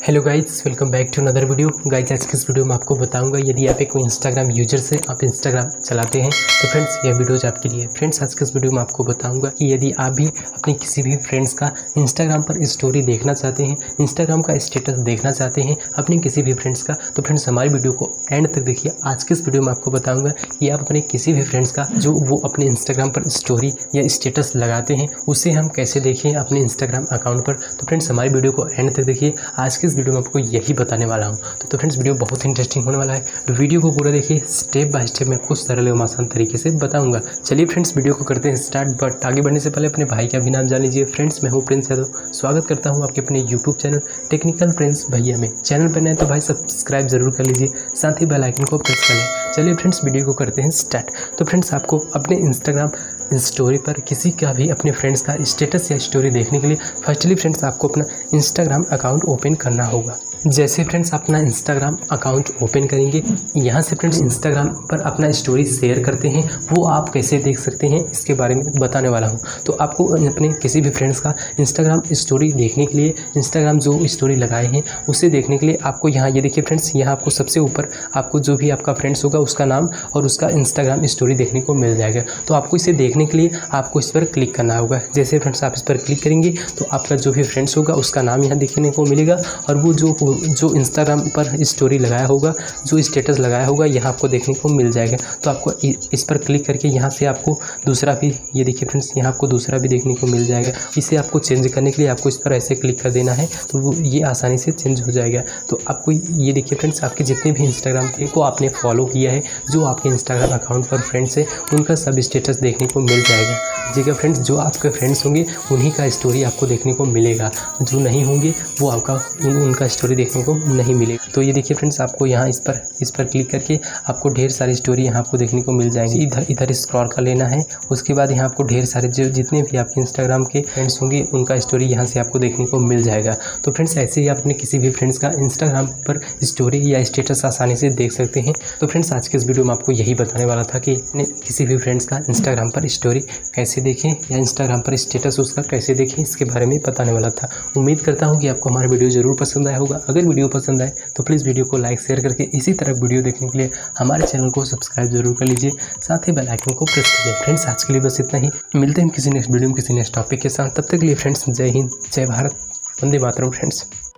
Hello guys, welcome back to another video. Guys, आज के इस वीडियो में आपको बताऊंगा यदि आप एक इंस्टाग्राम यूजर से आप इंस्टाग्राम चलाते हैं तो फ्रेंड्स यह वीडियोज आपके लिए। फ्रेंड्स, आज के इस वीडियो में आपको बताऊंगा कि यदि आप भी अपने किसी भी फ्रेंड्स का इंस्टाग्राम पर स्टोरी देखना चाहते हैं, इंस्टाग्राम का स्टेटस देखना चाहते हैं अपने किसी भी फ्रेंड्स का, तो फ्रेंड्स हमारी वीडियो को एंड तक देखिए। आज के इस वीडियो में आपको बताऊँगा कि आप अपने किसी भी फ्रेंड्स का जो वो अपने इंस्टाग्राम पर स्टोरी या स्टेटस लगाते हैं उसे हम कैसे देखें अपने इंस्टाग्राम अकाउंट पर। तो फ्रेंड्स हमारी वीडियो को एंड तक देखिए। आज के इस वीडियो में आपको यही बताने वाला हूं। तो फ्रेंड्स वीडियो बहुत इंटरेस्टिंग होने वाला है, तो वीडियो को पूरा देखिए। स्टेप बाय स्टेप मैं आपको सरल एवं आसान तरीके से बताऊंगा। चलिए फ्रेंड्स वीडियो को करते हैं स्टार्ट। बट आगे बढ़ने से पहले अपने भाई का भी नाम जान लीजिए। फ्रेंड्स मैं हूं प्रिंस यादव, स्वागत करता हूं आपके अपने यूट्यूब चैनल टेक्निकल प्रिंस भैया में। चैनल पर नए तो भाई सब्सक्राइब जरूर कर लीजिए, साथ ही बेल आइकन को प्रेस कर लें। चलिए फ्रेंड्स वीडियो को करते हैं स्टार्ट। तो फ्रेंड्स आपको अपने इंस्टाग्राम स्टोरी पर किसी का भी अपने फ्रेंड्स का स्टेटस या स्टोरी देखने के लिए फर्स्टली फ्रेंड्स आपको अपना इंस्टाग्राम अकाउंट ओपन करना होगा। जैसे फ्रेंड्स अपना इंस्टाग्राम अकाउंट ओपन करेंगे, यहाँ से फ्रेंड्स इंस्टाग्राम पर अपना स्टोरी शेयर करते हैं, वो आप कैसे देख सकते हैं इसके बारे में बताने वाला हूँ। तो आपको अपने किसी भी फ्रेंड्स का इंस्टाग्राम स्टोरी देखने के लिए, इंस्टाग्राम जो स्टोरी लगाए हैं उसे देखने के लिए आपको यहाँ ये देखिए फ्रेंड्स, यहाँ आपको सबसे ऊपर आपको जो भी आपका फ्रेंड्स होगा उसका नाम और उसका इंस्टाग्राम स्टोरी देखने को मिल जाएगा। तो आपको इसे देखने के लिए आपको इस पर क्लिक करना होगा। जैसे फ्रेंड्स आप इस पर क्लिक करेंगे तो आपका जो भी फ्रेंड्स होगा उसका नाम यहाँ देखने को मिलेगा और वो जो इंस्टाग्राम पर स्टोरी लगाया होगा, जो स्टेटस लगाया होगा, यहाँ आपको देखने को मिल जाएगा। तो आपको इस पर क्लिक करके यहाँ से आपको दूसरा भी, ये देखिए फ्रेंड्स, यहाँ आपको दूसरा भी देखने को मिल जाएगा। इसे आपको चेंज करने के लिए आपको इस पर ऐसे क्लिक कर देना है, तो वो ये आसानी से चेंज हो जाएगा। तो आपको ये देखिए फ्रेंड्स, आपके जितने भी इंस्टाग्राम पे को आपने फॉलो किया है, जो आपके इंस्टाग्राम अकाउंट पर फ्रेंड्स है, उनका सब स्टेटस देखने को मिल जाएगा। जी फ्रेंड्स, जो आपके फ्रेंड्स होंगे उन्हीं का स्टोरी आपको देखने को मिलेगा, जो नहीं होंगे वो आपका उनका स्टोरी देखने को नहीं मिलेगा। तो ये देखिए फ्रेंड्स, आपको यहाँ इस पर क्लिक करके आपको ढेर सारी स्टोरी यहाँ आपको देखने को मिल जाएंगी। इधर स्क्रॉल कर लेना है। उसके बाद यहाँ आपको ढेर सारे जो जितने भी आपके इंस्टाग्राम के फ्रेंड्स होंगे उनका स्टोरी यहाँ से आपको देखने को मिल जाएगा। तो फ्रेंड्स ऐसे ही आप अपने किसी भी फ्रेंड्स का इंस्टाग्राम पर स्टोरी या स्टेटस आसानी से देख सकते हैं। तो फ्रेंड्स आज के इस वीडियो में आपको यही बताने वाला था कि अपने किसी भी फ्रेंड्स का इंस्टाग्राम पर स्टोरी कैसे देखें या इंस्टाग्राम पर स्टेटस उसका कैसे देखें, इसके बारे में बताने वाला था। उम्मीद करता हूँ कि आपको हमारा वीडियो जरूर पसंद आया होगा। अगर वीडियो पसंद आए तो प्लीज़ वीडियो को लाइक शेयर करके इसी तरह वीडियो देखने के लिए हमारे चैनल को सब्सक्राइब जरूर कर लीजिए, साथ ही बेल आइकन को प्रेस कीजिए। फ्रेंड्स आज के लिए बस इतना ही, मिलते हैं किसी नेक्स्ट वीडियो में किसी नेक्स्ट टॉपिक के साथ। तब तक के लिए फ्रेंड्स जय हिंद, जय भारत, वंदे मातरम फ्रेंड्स।